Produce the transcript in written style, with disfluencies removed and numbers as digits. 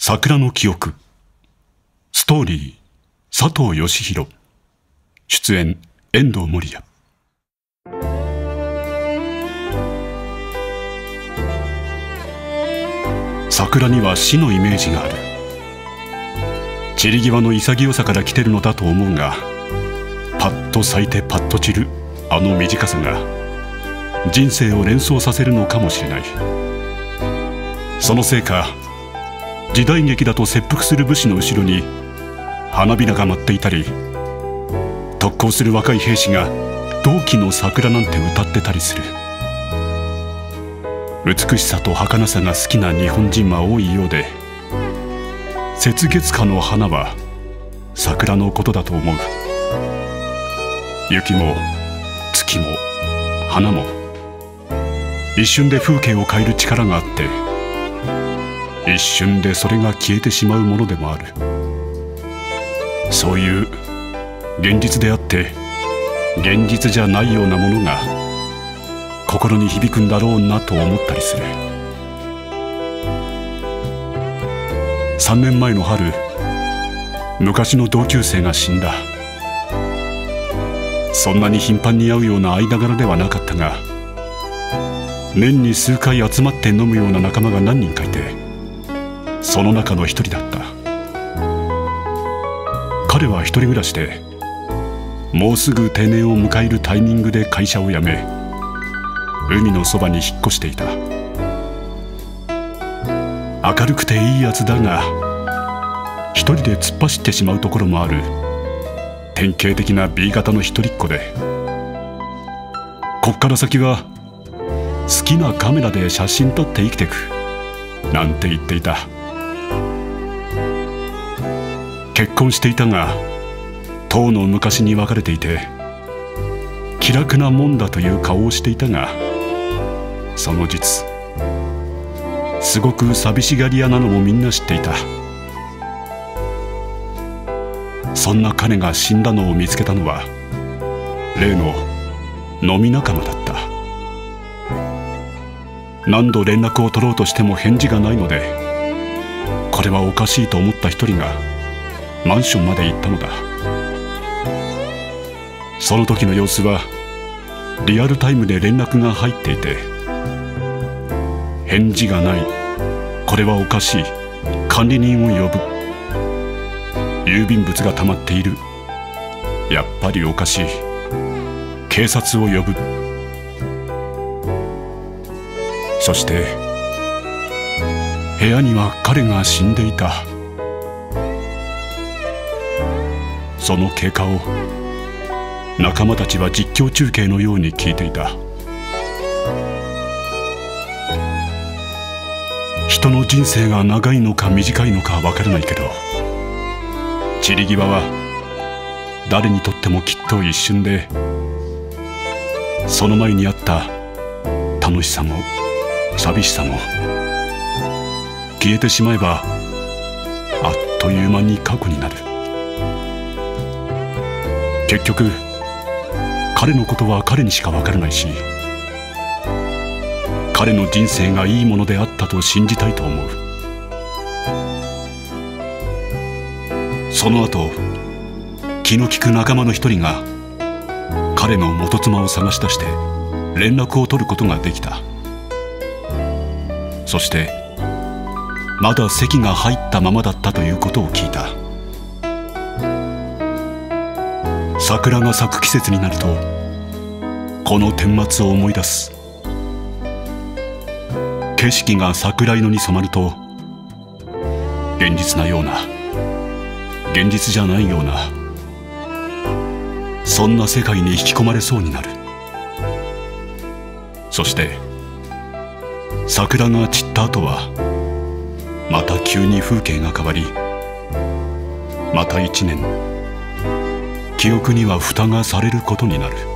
桜の記憶。ストーリー、佐藤義弘。出演、遠藤守也。桜には死のイメージがある。散り際の潔さから来てるのだと思うが、パッと咲いてパッと散るあの短さが人生を連想させるのかもしれない。そのせいか、時代劇だと切腹する武士の後ろに花びらが舞っていたり、特攻する若い兵士が同期の桜なんて歌ってたりする。美しさと儚さが好きな日本人は多いようで、雪月花の花は桜のことだと思う。雪も月も花も一瞬で風景を変える力があって、一瞬でそれが消えてしまうものでもある。そういう現実であって現実じゃないようなものが心に響くんだろうなと思ったりする。3年前の春、昔の同級生が死んだ。そんなに頻繁に会うような間柄ではなかったが、年に数回集まって飲むような仲間が何人かいて、その中の一人だった。彼は一人暮らしで、もうすぐ定年を迎えるタイミングで会社を辞め、海のそばに引っ越していた。明るくていいやつだが、一人で突っ走ってしまうところもある典型的な B 型の一人っ子で、こっから先は好きなカメラで写真撮って生きてくなんて言っていた。結婚していたが、とうの昔に別れていて、気楽なもんだという顔をしていたが、その実すごく寂しがり屋なのもみんな知っていた。そんな彼が死んだのを見つけたのは例の飲み仲間だった。何度連絡を取ろうとしても返事がないので、これはおかしいと思った一人がマンションまで行ったのだ。その時の様子はリアルタイムで連絡が入っていて、返事がない、これはおかしい、管理人を呼ぶ、郵便物が溜まっている、やっぱりおかしい、警察を呼ぶ。そして部屋には彼が死んでいた。その経過を仲間たちは実況中継のように聞いていた。人の人生が長いのか短いのかわからないけど、散り際は誰にとってもきっと一瞬で、その前にあった楽しさも寂しさも消えてしまえば、あっという間に過去になる。結局彼のことは彼にしかわからないし、彼の人生がいいものであったと信じたいと思う。その後、気の利く仲間の一人が彼の元妻を探し出して連絡を取ることができた。そしてまだ籍が入ったままだったということを聞いた。桜が咲く季節になるとこの顛末を思い出す。景色が桜色に染まると、現実なような現実じゃないような、そんな世界に引き込まれそうになる。そして桜が散った後はまた急に風景が変わり、また1年記憶には蓋がされることになる。